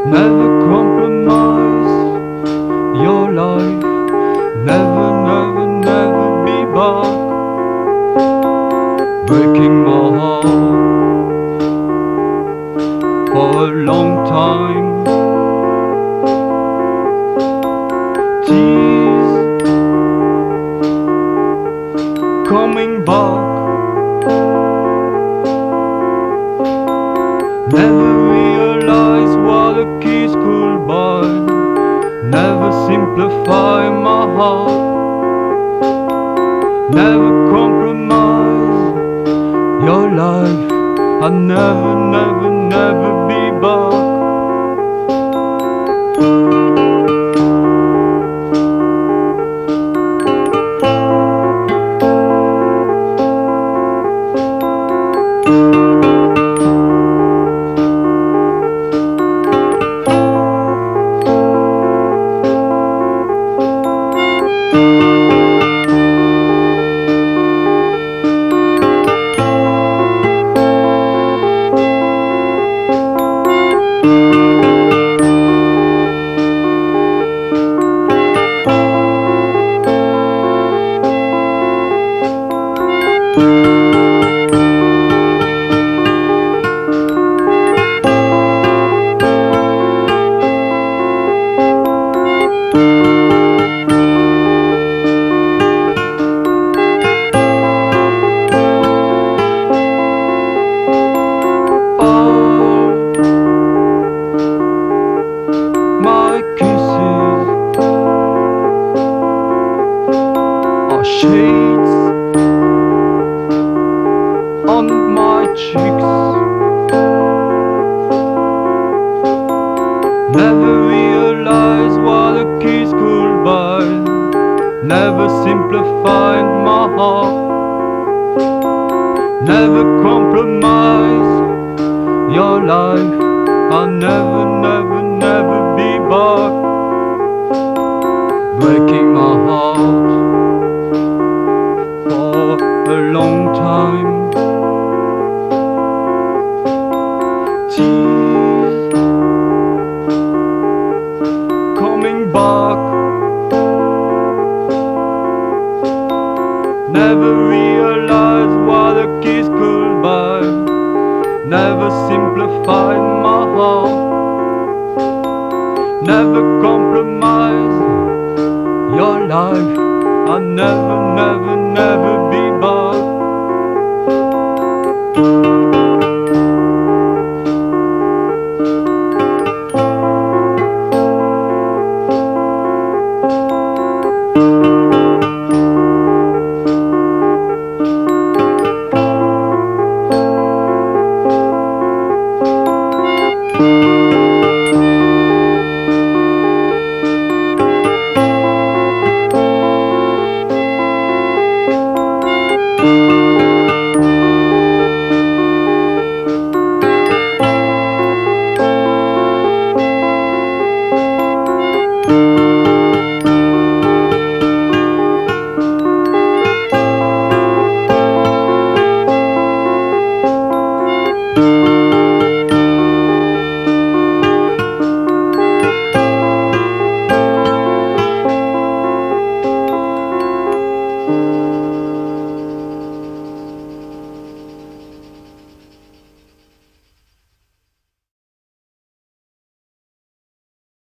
Never compromise your life. Never, never, never be back. Breaking my heart for a long time. Tears coming back. Never realize what a kiss could buy. Never simplify my heart. Never compromise your life. I'll never, never, never be back. Shades on my cheeks. Never realize what a kiss could buy. Never simplified my heart. Never compromise your life. I'll never, never, never be back. Breaking my heart a long time. Tears coming back. Never realized what a kiss could buy. Never simplified my heart. Never compromise your life. I'll never, never, never be back.